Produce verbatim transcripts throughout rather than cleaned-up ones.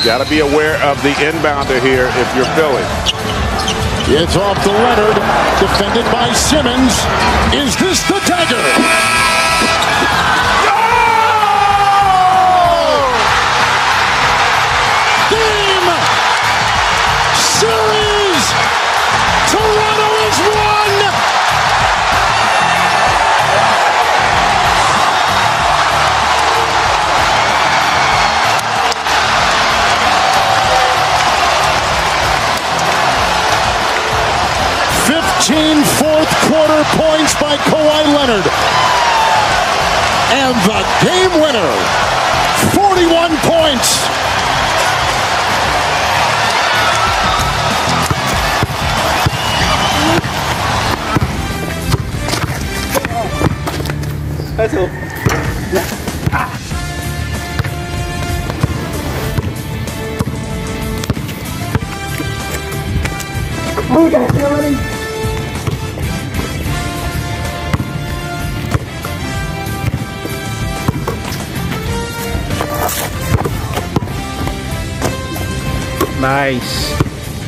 Got to be aware of the inbounder here if you're Philly. It's off to Leonard, defended by Simmons. Is this the dagger? Oh! Game! Series! Toronto is won! fifteen fourth quarter points by Kawhi Leonard. And the game winner, forty-one points. That's all. Oh, that's not Nice.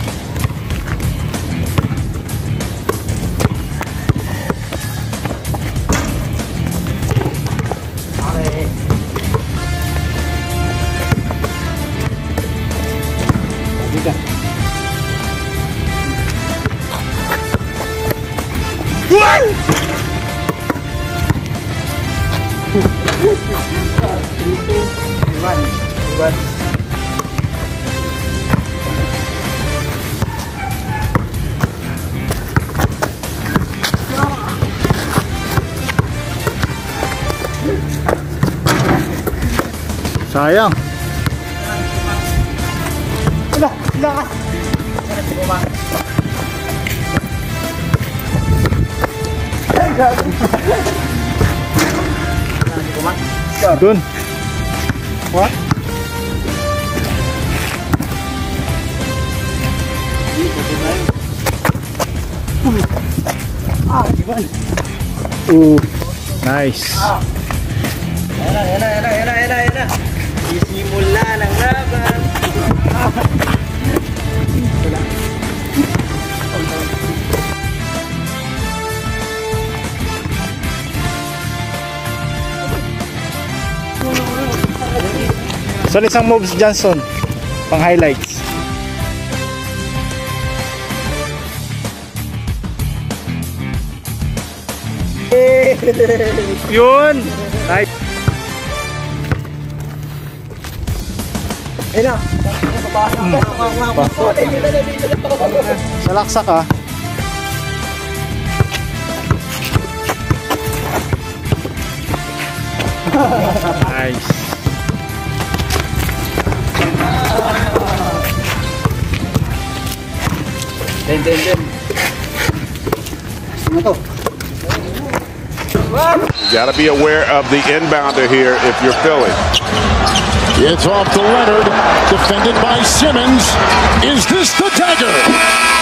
Sayang. Wala, wala ka. Dun. What? Ah, gimana? Ooh, nice. Ah. Yana, yana, yana, yana, yana, yana. Isimula ng laban. So, isang moves Johnson pang highlights. Yun. Nice. Ayun na. Salaksa ka. Nice. Den, den, den. Ano to? Got to be aware of the inbounder here if you're Philly. It's off to Leonard, defended by Simmons. Is this the dagger?